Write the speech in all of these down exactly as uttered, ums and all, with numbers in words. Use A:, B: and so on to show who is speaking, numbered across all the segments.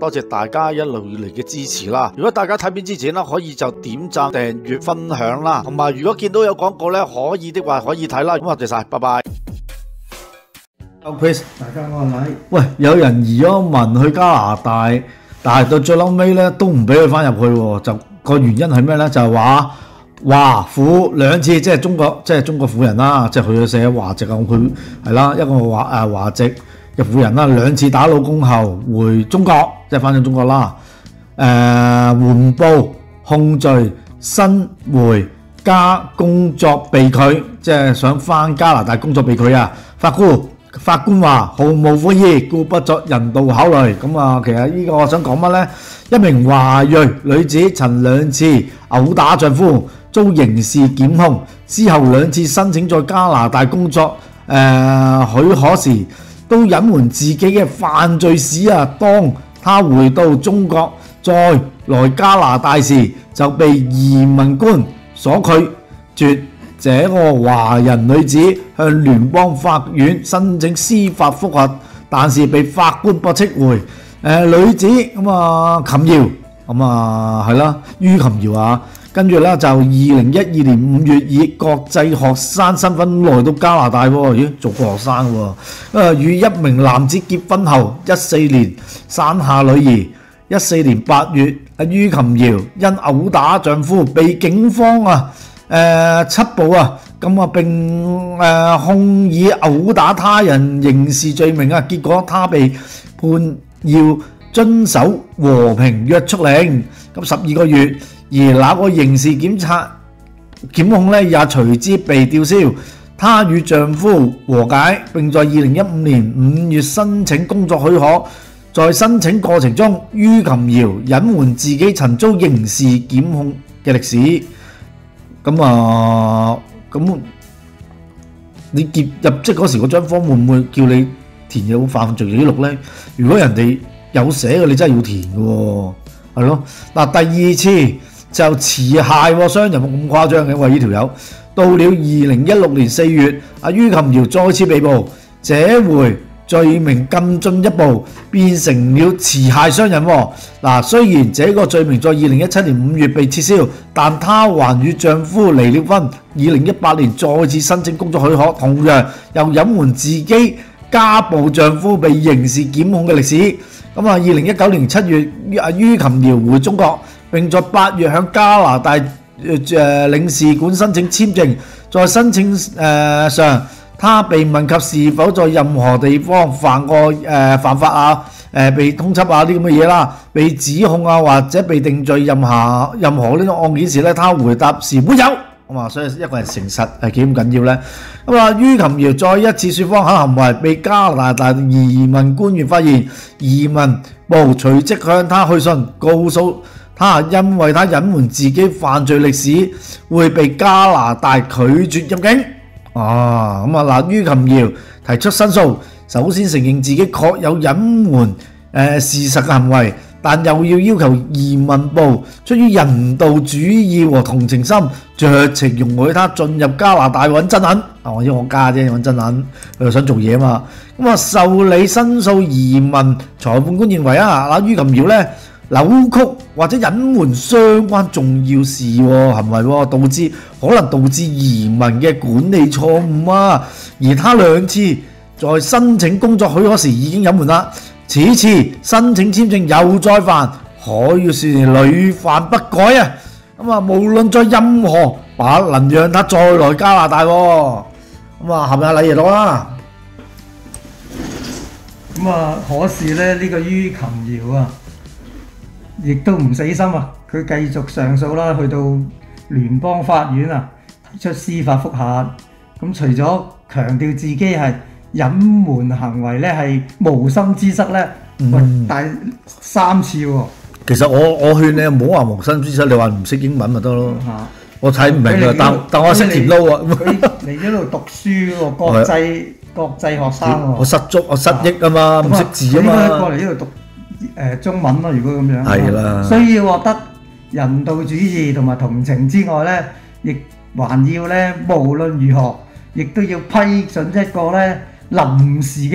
A: 多謝大家一路以嚟嘅支持啦。如果大家睇片之前啦，可以就點讚、訂閱、分享啦，同埋如果見到有廣告咧，可以的話可以睇啦。咁多謝晒，拜拜。Chris，
B: 大家我係禮。
A: 喂，有人移咗民去加拿大，但係到最嬲尾咧都唔俾佢翻入去喎。就個原因係咩咧？就係話華府兩次，即係中國，即係中國婦人啦，即係佢寫華籍啊，佢係啦，一個華誒華籍嘅婦人啦，兩次打老公後回中國，即係翻咗中國啦。誒、呃、緩報控罪，新回家工作被拒，即係想翻加拿大工作被拒啊！法官法官話毫無悔意，故不作人道考慮。咁啊，其實呢個我想講乜呢？一名華裔女子曾兩次毆打丈夫，遭刑事檢控，之後兩次申請在加拿大工作誒、呃、許可時，都隱瞞自己嘅犯罪史啊！當他回到中國再來加拿大時，就被移民官所拒絕。這個華人女子向聯邦法院申請司法覆核，但是被法官駁斥回。誒、呃、女子咁啊琴瑤咁啊係啦，于琴瑤啊，跟住咧就二零一二年五月以國際學生身份來到加拿大喎，咦做過學生喎，誒與一名男子結婚後，一四年生下女兒。一四年八月，阿于琴瑤因毆打丈夫被警方啊誒緝捕啊，咁啊並誒、呃、控以毆打他人刑事罪名啊，結果他被判要遵守和平約束令，咁十二個月，而那個刑事檢察檢控咧也隨之被吊銷。她與丈夫和解，並在二零一五年五月申請工作許可。在申請過程中，于琴瑤隱瞞自己曾遭刑事檢控嘅歷史。咁啊，咁你結入職嗰時嗰張 form 會唔會叫你填有犯罪記錄呢？如果人哋有寫嘅，你真係要填嘅喎，係咯。嗱，第二次就持械喎，傷人咁誇張嘅，喂呢條友。到了二零一六年四月，阿于琴瑤再次被捕，這回罪名更進一步，變成了持械傷人喎。嗱，雖然這個罪名在二零一七年五月被撤銷，但她還與丈夫離了婚。二零一八年再次申請工作許可，同樣又隱瞞自己家暴丈夫被刑事檢控嘅歷史。咁啊，二零一九年七月，阿于琴瑤回中國，並在八月向加拿大誒、呃、領事館申請簽證，在申請誒、呃、上。他被問及是否在任何地方犯過誒、呃、犯法啊、誒、呃、被通緝啊啲咁嘅嘢啦，被指控啊或者被定罪任何任何呢種案件時咧，他回答是沒有。咁啊，所以一個人誠實係幾咁緊要咧。咁啊，于琴瑤再一次説謊行為，被加拿大移民官員發現，移民部隨即向他去信，告訴他因為他隱瞞自己犯罪歷史，會被加拿大拒絕入境。啊，咁啊嗱，于琴瑤提出申訴，首先承認自己確有隱瞞誒事實嘅行為，但又要要求移民部出於人道主義和同情心，酌情容許他進入加拿大揾真銀。啊，我因為我家姐揾真銀，佢又想做嘢嘛。咁啊，受理申訴移民裁判官認為啊，嗱于琴瑤咧扭曲或者隱瞞相關重要事喎，係咪喎？導致可能導致移民嘅管理錯誤啊！而他兩次在申請工作許可時已經隱瞞啦，此次申請簽證又再犯，可以說屢犯不改啊！咁啊，無論在任何把能讓他再來加拿大喎，咁啊，係咪啊？禮爺攞啦？
B: 咁啊，可是咧呢、這個于琴瑤啊，亦都唔死心啊！佢繼續上訴啦，去到聯邦法院啊，提出司法覆核。咁除咗強調自己係隱瞞行為咧係無心之失咧，喂、嗯，第三次喎、啊。
A: 其實我我勸你唔好話無心之失，你話唔識英文咪得咯。啊、我睇唔明㗎，但但我識填撈啊。
B: 佢嚟咗度讀書喎，國際國際學生喎。
A: 我失足，我失憶啊嘛，唔識字啊嘛。
B: 應該過嚟呢度讀。誒中文咯，如果咁樣，
A: 係啦，
B: 需要獲得人道主義同埋同情之外咧，亦還要咧無論如何，亦都要批准一個咧臨時嘅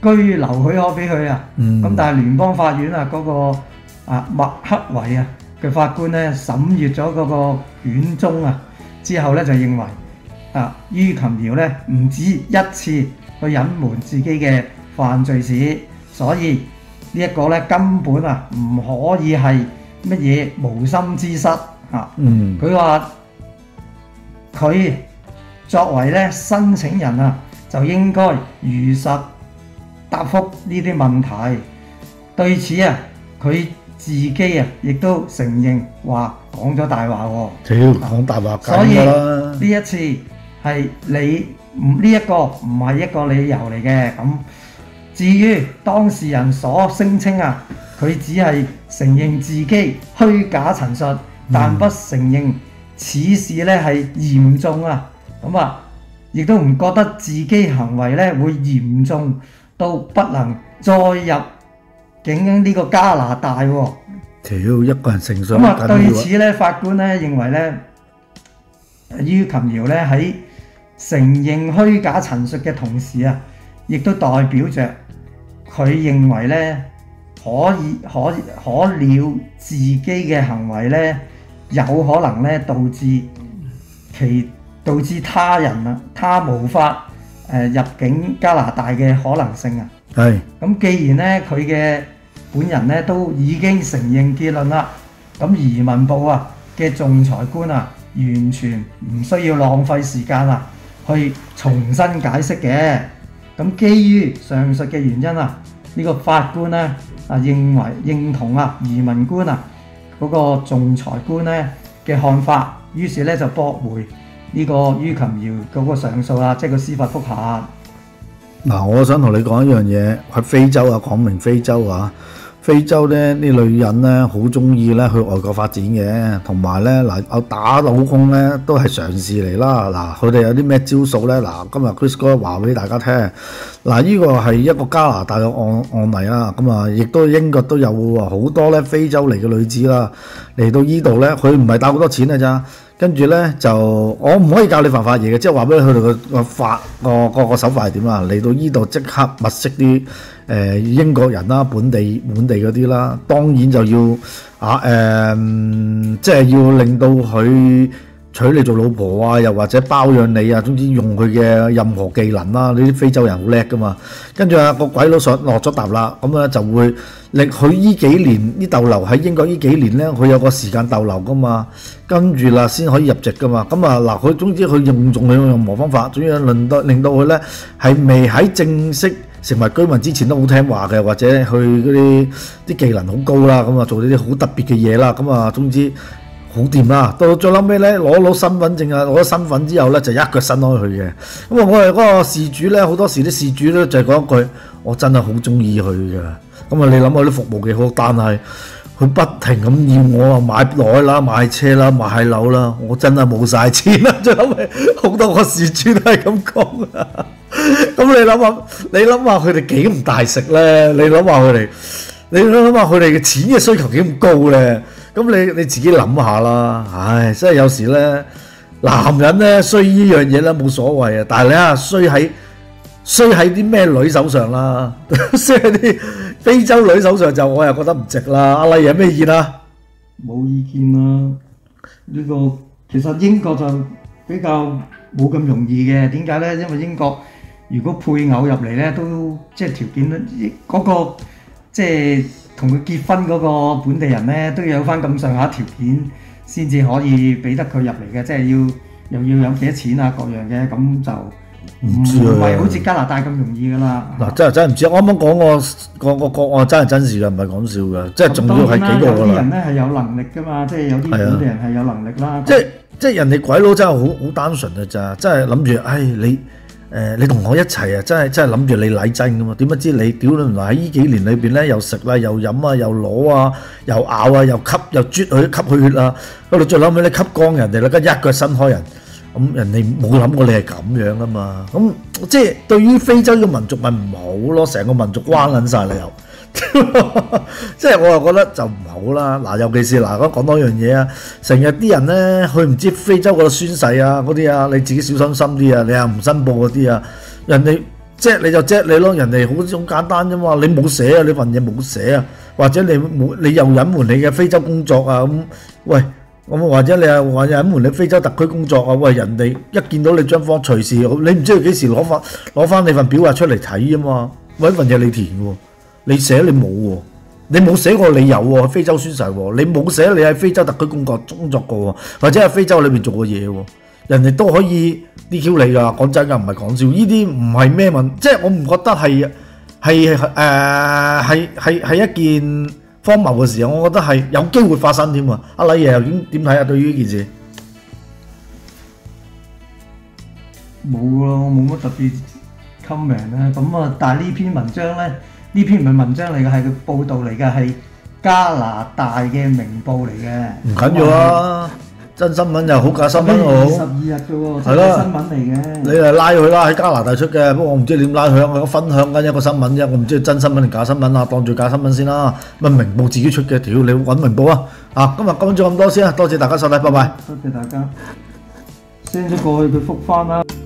B: 居留許可俾佢啊。
A: 嗯
B: 咁但係聯邦法院啊嗰、個啊麥克維啊嘅法官咧審閱咗嗰個卷宗啊之後咧就認為啊于琴瑤咧唔止一次去隱瞞自己嘅犯罪史，所以呢一個咧根本啊唔可以係乜嘢無心之失啊。
A: 嗯
B: 佢話佢作為咧申請人啊，就應該如實答覆呢啲問題。對此啊，佢自己啊亦都承認話講咗大話喎。
A: 屌講大話
B: 所以
A: 梗㗎啦，
B: 呢一次係你唔呢一個唔係一個理由嚟嘅。咁至於當事人所聲稱啊，佢只係承認自己虛假陳述，但不承認此事咧係嚴重啊。咁啊，亦都唔覺得自己行為咧會嚴重到不能再入境呢個加拿大喎。
A: 屌一個人承信
B: 咁啊，
A: 緊要啊，
B: 對此咧，法官咧認為咧，于琴瑤咧喺承認虛假陳述嘅同時啊，亦都代表着佢認為咧可以可可了自己嘅行為咧有可能咧導致其導致他人啊，他無法誒、呃、入境加拿大嘅可能性啊。
A: 係
B: 咁既然咧佢嘅本人咧都已經承認結論啦，咁移民部啊嘅仲裁官啊完全唔需要浪費時間啊去重新解釋嘅。咁基於上述嘅原因啊，呢、個法官咧啊認為認同啊移民官啊嗰、個仲裁官咧嘅看法，於是咧就駁回呢個于琴瑤嗰個上訴啦，即係個司法覆核。
A: 嗱，我想同你講一樣嘢，喺非洲啊，講明非洲啊，非洲咧啲女人咧好中意咧去外國發展嘅，同埋咧嗱，有打老公咧都係常事嚟啦。嗱，佢哋有啲咩招數咧？嗱，今日 Chris 哥話俾大家聽，嗱，呢個係一個加拿大嘅案案例啦。咁啊，亦都英國都有喎，好多咧非洲嚟嘅女子啦，嚟到依度咧，佢唔係打好多錢嘅咋。跟住咧就我唔可以教你犯法嘢嘅，即係話俾佢哋個個法個個個手法係點啊？嚟到依度即刻物色啲誒、呃、英國人啦、本地本地嗰啲啦，當然就要啊誒、呃，即係要令到佢娶你做老婆啊，又或者包養你啊，總之用佢嘅任何技能啦。呢啲非洲人好叻噶嘛。跟住啊個鬼佬上落咗答啦，咁咧就會令佢依幾年呢逗留喺英國呢幾年咧，佢有個時間逗留噶嘛。跟住啦先可以入籍噶嘛。咁啊嗱，佢總之佢用盡佢任何方法，總之令到令到佢咧係未喺正式成為居民之前都好聽話嘅，或者去嗰啲啲技能好高啦，咁啊做呢啲好特別嘅嘢啦，咁啊總之好掂啦。到最嬲尾咧攞攞身份證啊，攞咗身份之後咧就一腳伸開去嘅。咁啊我哋嗰個事主咧，好多時啲事主咧就係講一句，我真係好中意佢㗎。咁啊你諗下啲服務幾好，但係佢不停咁要我啊買袋啦、買車啦、買樓啦，我真係冇晒錢啦。最後尾好多個事主都係咁講啊。咁你諗下，你諗下佢哋幾唔大食咧？你諗下佢哋，你諗下佢哋嘅錢嘅需求幾咁高咧？咁你你自己諗下啦。唉，真係有時咧，男人咧衰呢樣嘢咧冇所謂啊，但係你啊衰喺衰喺啲咩女手上啦，衰喺啲非洲女手上就我又覺得唔值啦。阿麗有咩意見啊？
B: 冇意見啦，呢、個其實英國就比較冇咁容易嘅。點解咧？因為英國如果配偶入嚟咧，都即係條件咧，嗰、個即係同佢結婚嗰個本地人咧，都要有翻咁上下條件先至可以俾得佢入嚟嘅，即係要又要有幾多錢啊各樣嘅，咁就唔
A: 知啊
B: 唔係好似加拿大咁容易噶啦。
A: 嗱，真係真係唔知。我啱啱講個個個個案真係真事嘅，唔係講笑嘅，即係仲要係幾個
B: 咁當然啦，有
A: 㗎啦
B: 啲人。咧係有能力噶嘛，即係有啲本地人係有能力啦。
A: 即係即係人哋鬼佬真係好好單純嘅咋，真係諗住，唉你誒、呃、你同我一齊啊，真係真係諗住你禮真噶嘛，點不知你屌你原來喺呢幾年裏邊咧，又食啦，又飲啊，又攞啊，又咬啊，又吸又啜佢吸佢血啊，嗰度最撚尾你吸光人哋啦，跟住一腳伸開人，咁人哋冇諗過你係咁樣噶嘛，咁即係對於非洲嘅民族咪唔好咯，成個民族關撚晒你又。即係我又覺得就唔好啦，嗱，尤其是嗱，講講多樣嘢啊，成日啲人咧去唔知非洲嗰度宣誓啊嗰啲啊，你自己小心心啲啊，你又唔申報嗰啲啊，人哋啫你就啫你咯，人哋好好簡單啫嘛，你冇寫啊，你份嘢冇寫啊，或者你冇你又隱瞞你嘅非洲工作啊咁，喂咁或者你又話隱瞞你非洲特區工作啊，喂人哋一見到你張方隨時，你唔知佢幾時攞翻攞翻你份表格出嚟睇啊嘛，喂份嘢你填喎，你寫你冇喎。你冇寫過你有喎，喺非洲宣誓喎，你冇寫你喺非洲特區工作工作過喎，或者喺非洲裏面做過嘢喎，人哋都可以 D Q 你㗎，講真㗎，唔係講笑，呢啲唔係咩問，即係我唔覺得係係誒係係係一件荒謬嘅事，我覺得係有機會發生添啊！阿禮爺又點點睇啊？對於呢件事，
B: 冇咯，我冇乜特別 comment 咧。咁啊，但係呢篇文章咧。呢篇唔係文章嚟嘅，係佢報道嚟嘅，係加拿大嘅明報嚟嘅。
A: 唔緊要啊，真新聞又好，假新聞又好。
B: 十二日嘅喎，真係新聞嚟嘅。
A: 你嚟拉佢啦，喺加拿大出嘅，不過我唔知點拉佢，我分享緊一個新聞啫，我唔知係真新聞定假新聞啊，當住假新聞先啦。乜明報自己出嘅，屌你揾明報啊！啊，今日講咗咁多先啊，多謝大家收睇，拜拜。
B: 多謝大家 send 咗過去，佢覆翻啦。